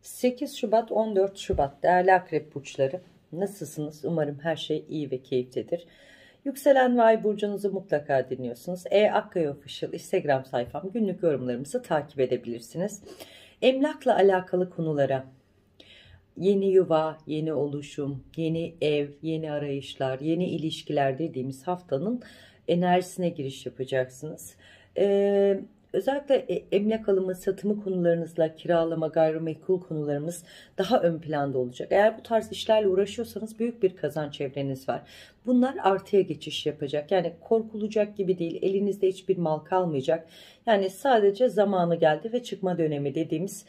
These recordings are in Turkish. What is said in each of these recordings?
8 Şubat 14 Şubat değerli akrep burçları, nasılsınız? Umarım her şey iyi ve keyiftedir. Yükselen ve ay burcunuzu mutlaka dinliyorsunuz. Akkaya Official Instagram sayfam, günlük yorumlarımızı takip edebilirsiniz. Emlakla alakalı konulara, yeni yuva, yeni oluşum, yeni ev, yeni arayışlar, yeni ilişkiler dediğimiz haftanın enerjisine giriş yapacaksınız. Özellikle emlak alımı, satımı konularınızla, kiralama, gayrimenkul konularımız daha ön planda olacak. Eğer bu tarz işlerle uğraşıyorsanız büyük bir kazanç evreniz var. Bunlar artıya geçiş yapacak. Yani korkulacak gibi değil. Elinizde hiçbir mal kalmayacak. Yani sadece zamanı geldi ve çıkma dönemi dediğimiz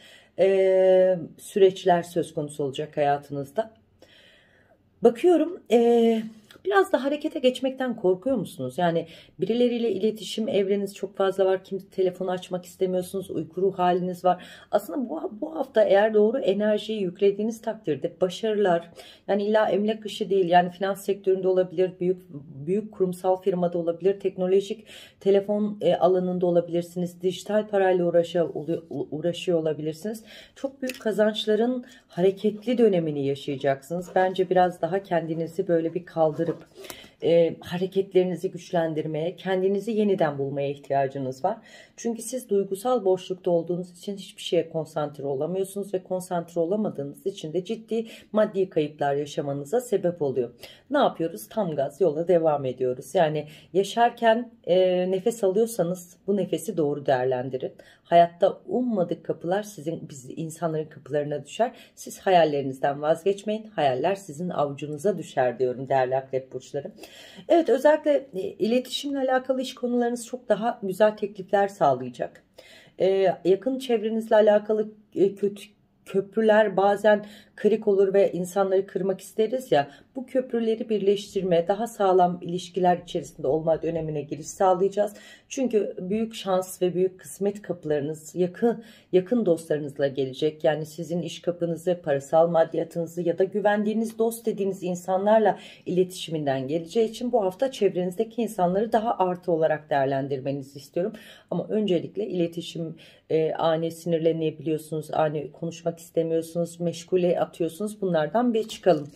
süreçler söz konusu olacak hayatınızda. Bakıyorum biraz da harekete geçmekten korkuyor musunuz? Yani birileriyle iletişim evreniz çok fazla var. Kimse telefonu açmak istemiyorsunuz. Uyku ruh haliniz var. Aslında bu hafta eğer doğru enerjiyi yüklediğiniz takdirde başarılar, yani illa emlak işi değil, yani finans sektöründe olabilir, büyük kurumsal firmada olabilir, teknolojik telefon alanında olabilirsiniz, dijital parayla uğraşıyor olabilirsiniz. Çok büyük kazançların hareketli dönemini yaşayacaksınız. Bence biraz daha kendinizi böyle bir kaldırıp hareketlerinizi güçlendirmeye, kendinizi yeniden bulmaya ihtiyacınız var. Çünkü siz duygusal boşlukta olduğunuz için hiçbir şeye konsantre olamıyorsunuz ve konsantre olamadığınız için de ciddi maddi kayıplar yaşamanıza sebep oluyor. Ne yapıyoruz? Tam gaz yola devam ediyoruz. Yani yaşarken nefes alıyorsanız bu nefesi doğru değerlendirin. Hayatta ummadık kapılar biz insanların kapılarına düşer. Siz hayallerinizden vazgeçmeyin. Hayaller sizin avucunuza düşer diyorum değerli akrep burçları. Evet, özellikle iletişimle alakalı iş konularınız çok daha güzel teklifler sağlayacak. Yakın çevrenizle alakalı kötü köprüler bazen kırık olur ve insanları kırmak isteriz ya, bu köprüleri birleştirme, daha sağlam ilişkiler içerisinde olma dönemine giriş sağlayacağız. Çünkü büyük şans ve büyük kısmet kapılarınız yakın dostlarınızla gelecek. Yani sizin iş kapınızı, parasal maddiyatınızı ya da güvendiğiniz dost dediğiniz insanlarla iletişiminden geleceği için bu hafta çevrenizdeki insanları daha artı olarak değerlendirmenizi istiyorum. Ama öncelikle iletişim, ani sinirlenebiliyorsunuz, ani konuşmak istemiyorsunuz, meşgule atıyorsunuz. Bunlardan bir çıkalım.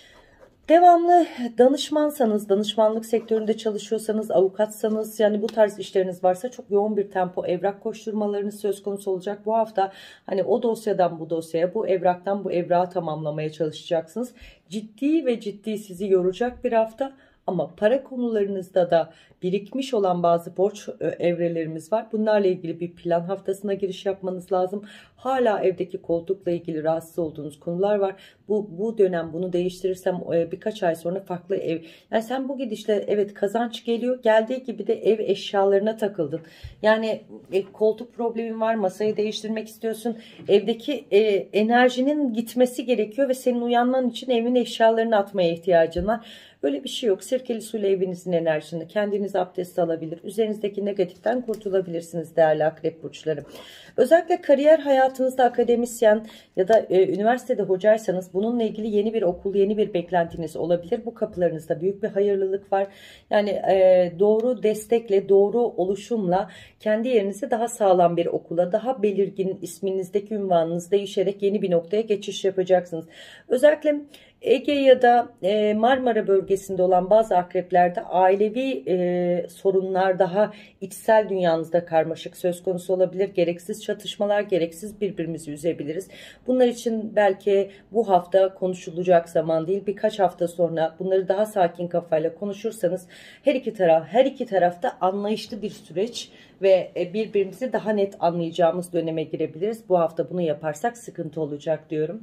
Devamlı danışmansanız, danışmanlık sektöründe çalışıyorsanız, avukatsanız, yani bu tarz işleriniz varsa çok yoğun bir tempo evrak koşturmalarınız söz konusu olacak. Bu hafta hani o dosyadan bu dosyaya, bu evraktan bu evrağı tamamlamaya çalışacaksınız. Ciddi ve ciddi sizi yoracak bir hafta. Ama para konularınızda da birikmiş olan bazı borç evrelerimiz var. Bunlarla ilgili bir plan haftasına giriş yapmanız lazım. Hala evdeki koltukla ilgili rahatsız olduğunuz konular var. Bu dönem bunu değiştirirsem birkaç ay sonra farklı ev. Yani sen bu gidişle evet kazanç geliyor. Geldiği gibi de ev eşyalarına takıldın. Yani koltuk problemin var. Masayı değiştirmek istiyorsun. Evdeki enerjinin gitmesi gerekiyor ve senin uyanman için evin eşyalarını atmaya ihtiyacın var. Böyle bir şey yok. Sirkeli suyla evinizin enerjisini, kendiniz abdest alabilir. Üzerinizdeki negatiften kurtulabilirsiniz değerli akrep burçları. Özellikle kariyer hayatınızda akademisyen ya da üniversitede hocaysanız bununla ilgili yeni bir okul, yeni bir beklentiniz olabilir. Bu kapılarınızda büyük bir hayırlılık var. Yani doğru destekle, doğru oluşumla kendi yerinize daha sağlam bir okula, daha belirgin isminizdeki ünvanınız değişerek yeni bir noktaya geçiş yapacaksınız. Özellikle Ege ya da Marmara bölgesinde olan bazı akreplerde ailevi sorunlar, daha içsel dünyanızda karmaşık söz konusu olabilir. Gereksiz çatışmalar, gereksiz birbirimizi üzebiliriz. Bunlar için belki bu hafta konuşulacak zaman değil, birkaç hafta sonra bunları daha sakin kafayla konuşursanız her iki tarafta anlayışlı bir süreç ve birbirimizi daha net anlayacağımız döneme girebiliriz. Bu hafta bunu yaparsak sıkıntı olacak diyorum.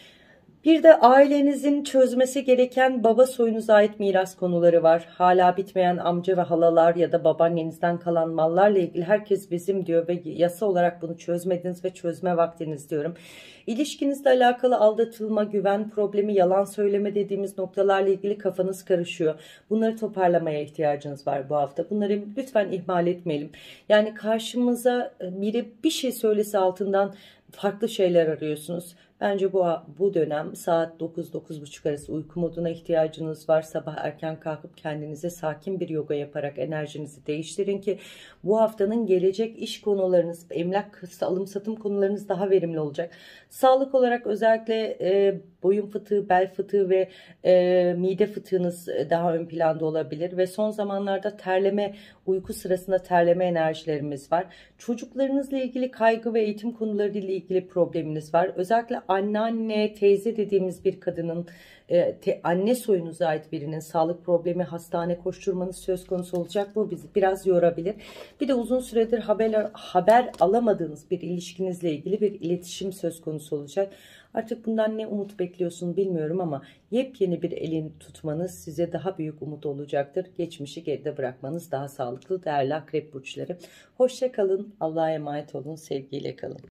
Bir de ailenizin çözmesi gereken baba soyunuza ait miras konuları var. Hala bitmeyen amca ve halalar ya da babaannenizden kalan mallarla ilgili herkes bizim diyor ve yasa olarak bunu çözmediniz ve çözme vaktiniz diyorum. İlişkinizle alakalı aldatılma, güven problemi, yalan söyleme dediğimiz noktalarla ilgili kafanız karışıyor. Bunları toparlamaya ihtiyacınız var bu hafta. Bunları lütfen ihmal etmeyelim. Yani karşımıza biri bir şey söylese altından farklı şeyler arıyorsunuz. Bence bu dönem saat 9-9:30 arası uyku moduna ihtiyacınız var. Sabah erken kalkıp kendinize sakin bir yoga yaparak enerjinizi değiştirin ki bu haftanın gelecek iş konularınız, emlak alım satım konularınız daha verimli olacak. Sağlık olarak özellikle boyun fıtığı, bel fıtığı ve mide fıtığınız daha ön planda olabilir ve son zamanlarda terleme, uyku sırasında terleme enerjilerimiz var. Çocuklarınızla ilgili kaygı ve eğitim konuları ile ilgili probleminiz var. Özellikle anneanne, teyze dediğimiz bir kadının, anne soyunuza ait birinin sağlık problemi, hastane koşturmanız söz konusu olacak. Bu bizi biraz yorabilir. Bir de uzun süredir haber alamadığınız bir ilişkinizle ilgili bir iletişim söz konusu olacak. Artık bundan ne umut bekliyorsun bilmiyorum ama yepyeni bir elini tutmanız size daha büyük umut olacaktır. Geçmişi geride bırakmanız daha sağlıklı değerli akrep burçları. Hoşça kalın, Allah'a emanet olun, sevgiyle kalın.